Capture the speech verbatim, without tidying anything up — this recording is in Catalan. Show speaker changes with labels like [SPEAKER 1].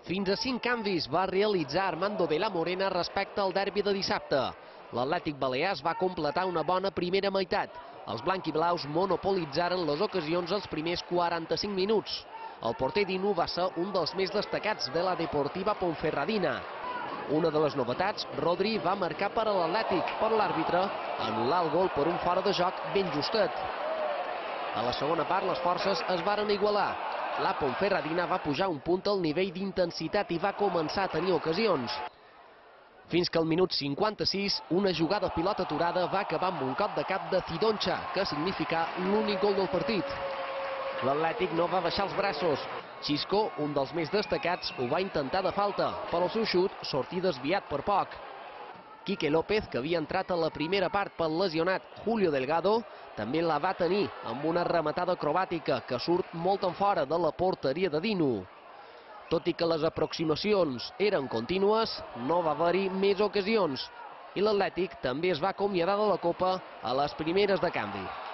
[SPEAKER 1] Fins a cinc canvis va realitzar Armando de la Morena respecte al derbi de dissabte. L'Atlètic Balears va completar una bona primera meitat. Els blanquiblaus monopolitzaren les ocasions els primers quaranta-cinc minuts. El porter Dinu va ser un dels més destacats de la Deportiva Ponferradina. Una de les novetats, Rodri va marcar per a l'Atlètic, però l'àrbitre anul·là el gol per un fora de joc ben justet. A la segona part les forces es varen igualar. La Ponferradina va pujar un punt al nivell d'intensitat i va començar a tenir ocasions. Fins que al minut cinquanta-sis, una jugada a pilota aturada va acabar amb un cop de cap de Zidoncha, que significà l'únic gol del partit. L'Atlètic no va baixar els braços. Xisco, un dels més destacats, ho va intentar de falta, però el seu xut sortí desviat per poc. Quique López, que havia entrat a la primera part pel lesionat Julio Delgado, també la va tenir amb una rematada acrobàtica que surt molt en fora de la porteria de Dinu. Tot i que les aproximacions eren contínues, no va haver-hi més ocasions i l'Atlètic també es va acomiadar de la Copa a les primeres de canvi.